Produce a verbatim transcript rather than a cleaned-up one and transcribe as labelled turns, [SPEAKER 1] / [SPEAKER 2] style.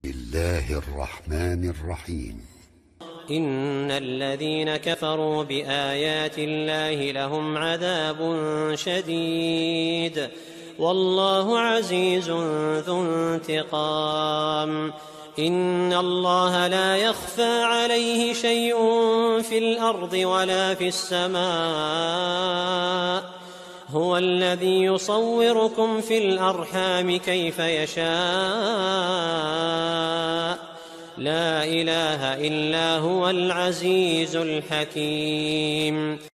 [SPEAKER 1] الله الرحمن الرحيم.
[SPEAKER 2] إن الذين كفروا بآيات الله لهم عذاب شديد والله عزيز ذو انتقام. إن الله لا يخفى عليه شيء في الأرض ولا في السماء، هو الذي يصوركم في الأرحام كيف يشاء، لا إله إلا هو العزيز الحكيم.